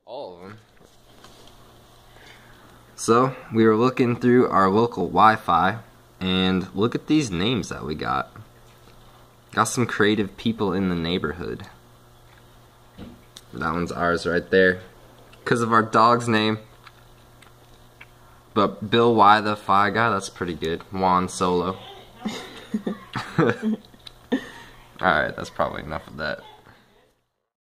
All of them. So, we were looking through our local Wi-Fi, and look at these names that we got. Got some creative people in the neighborhood. That one's ours right there, because of our dog's name. But Bill Y the Fi Guy, that's pretty good. Juan Solo. Alright, that's probably enough of that.